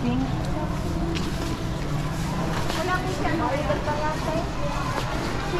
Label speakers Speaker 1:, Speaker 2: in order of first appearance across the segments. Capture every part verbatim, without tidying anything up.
Speaker 1: Pink.
Speaker 2: Wala ko siya. Nakalitan pa nga tayo. Si...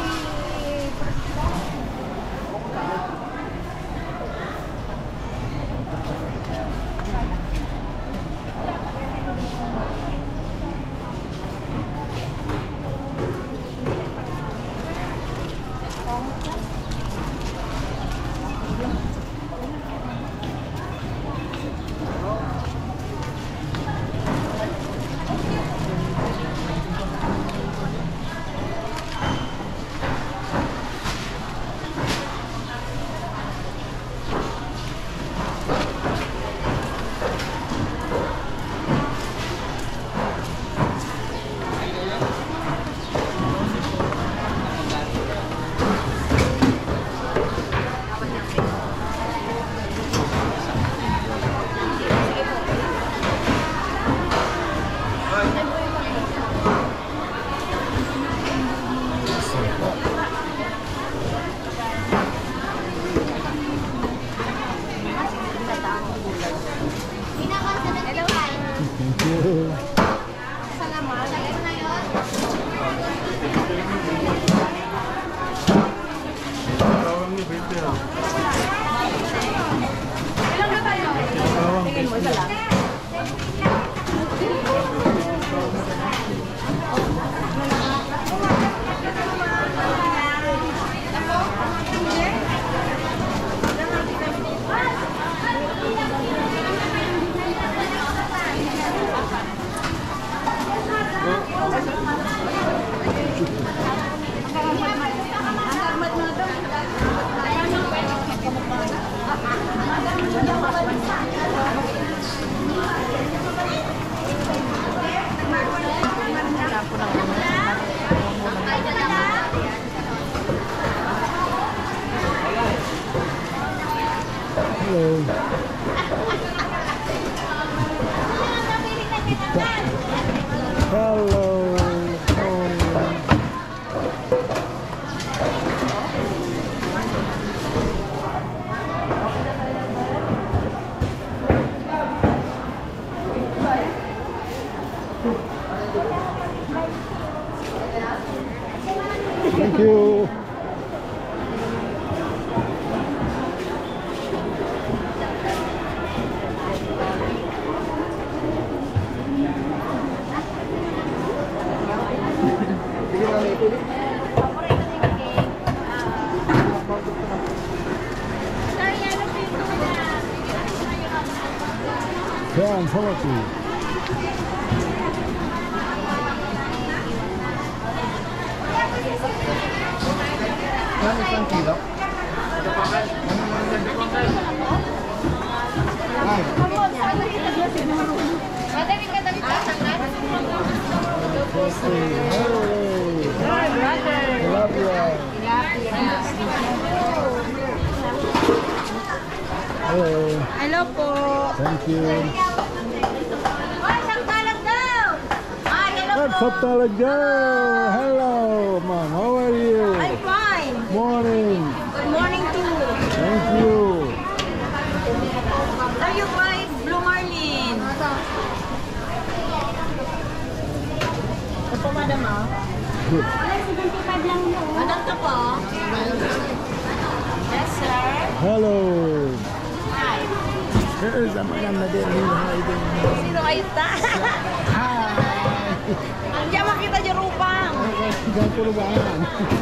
Speaker 3: Thank you. Yan, salati. Yan, isang kilo. Ay.
Speaker 2: Hi, brother.
Speaker 3: Tilapia. Hello.
Speaker 2: Hello po.
Speaker 3: Thank you.
Speaker 2: Ay, sagtalag daw. Ay, hello po.
Speaker 3: Sagtalag. Hello, ma'am. How are you?
Speaker 2: I'm fine.
Speaker 3: Morning.
Speaker 2: Good morning too.
Speaker 3: Thank you.
Speaker 2: Are you guys Blue Marlin? Ito po, madam, ah.
Speaker 3: Good.
Speaker 2: seventy-five lang mo. Madam ka po. Yes, sir.
Speaker 3: Hello.
Speaker 2: Hi.
Speaker 3: Here's a madam na din.
Speaker 2: Sino kayo ta?
Speaker 3: Hi.
Speaker 2: Ang diyan makita dyan rupang.
Speaker 3: Diyan po lubangan.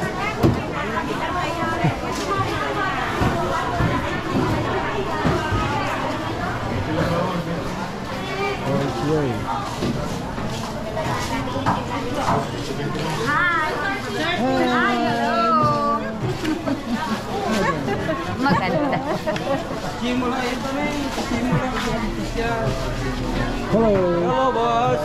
Speaker 3: Okay.
Speaker 2: Hi. Hi. Hello. Maganda.
Speaker 3: Hello.
Speaker 4: Hello, boss.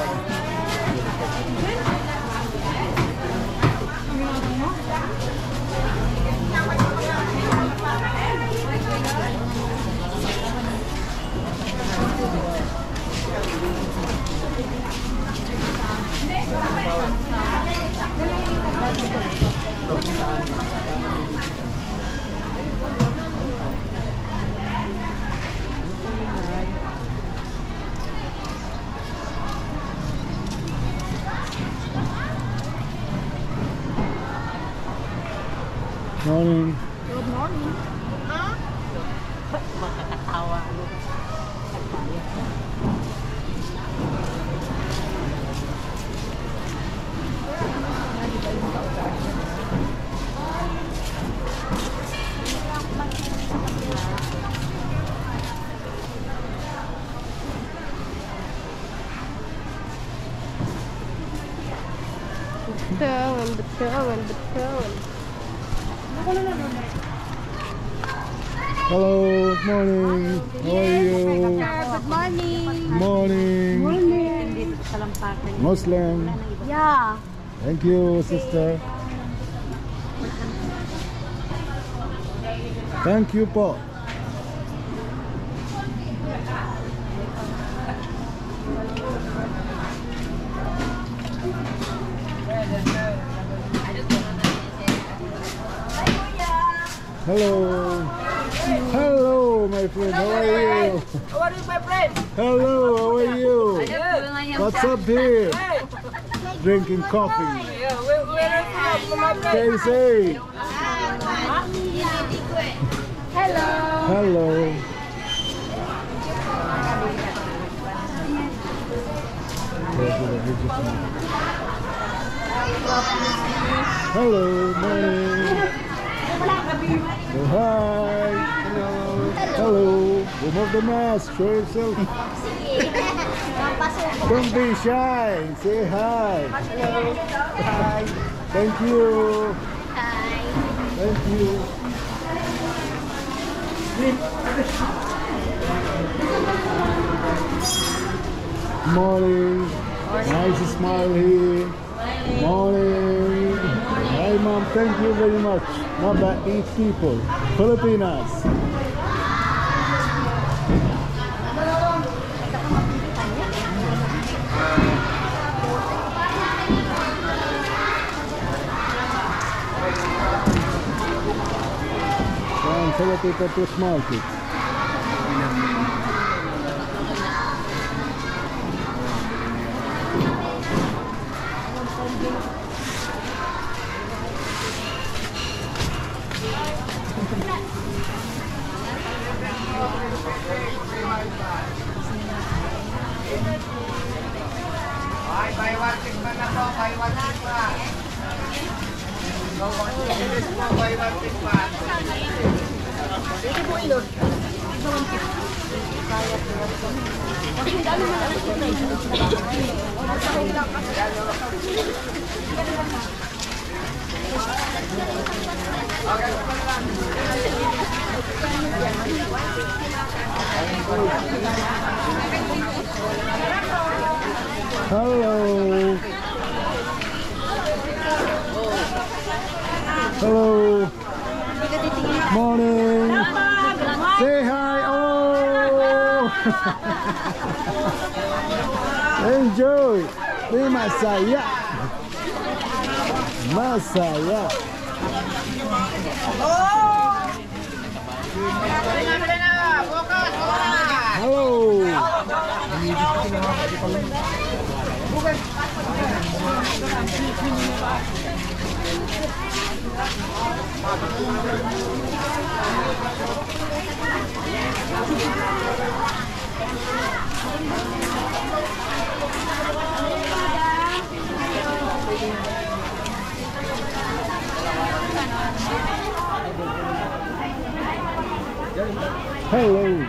Speaker 3: Morning.
Speaker 2: Good morning. Ah?
Speaker 1: Makakatawa.
Speaker 2: Betul, betul, betul.
Speaker 3: Hello, morning. How are you?
Speaker 2: Good morning.
Speaker 3: Morning.
Speaker 1: Hindi sa lampakan.
Speaker 3: Muslim.
Speaker 2: Yeah.
Speaker 3: Thank you, sister. Thank you po. Hello. Hello, my friend. How are you?
Speaker 1: How are you, my friend?
Speaker 3: Hello, how are you? What's up here? Drinking coffee.
Speaker 1: Yeah, where, where are you from, my friend?
Speaker 3: Casey.
Speaker 2: Hello.
Speaker 3: Hello. Hello, morning. Oh, hi. Hello. Hello. Remove the mask. Show yourself. Don't be shy. Say hi. Hello. Hi. Thank you.
Speaker 2: Hi.
Speaker 3: Thank you. Morning. Nice smile here. Morning. Hi, mom. Thank you very much. Not about eight people. Filipinas. Yan, Filipino Fish Market.
Speaker 4: Bye, bye, one six man na po, bye, one six man. No, one six po, bye, one six man.
Speaker 3: Hello. Hello. Morning. Say hi. Oh. Enjoy. Be masaya. Masaya. Hello. Hello.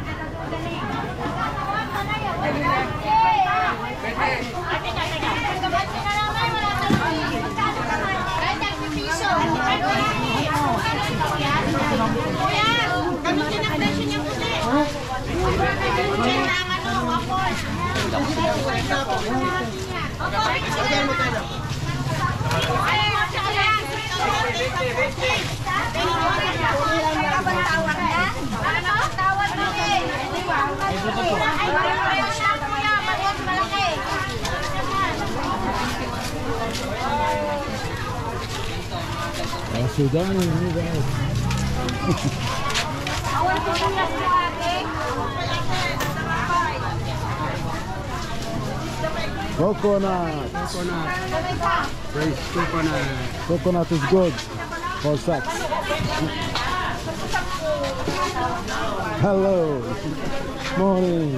Speaker 3: Oh, Sudan, ini guys. Coconut.
Speaker 4: Coconut. Fresh coconut.
Speaker 3: Coconut is good. four sacks. Hello. Morning.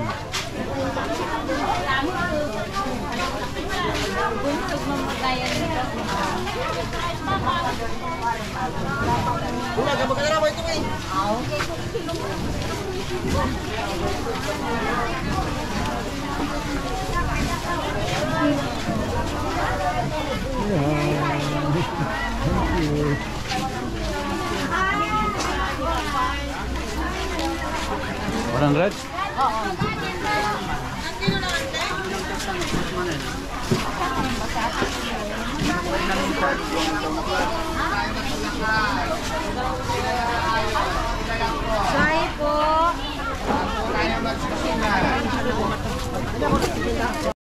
Speaker 5: one hundred?
Speaker 2: Sorry po.
Speaker 4: Tayo magsisimula.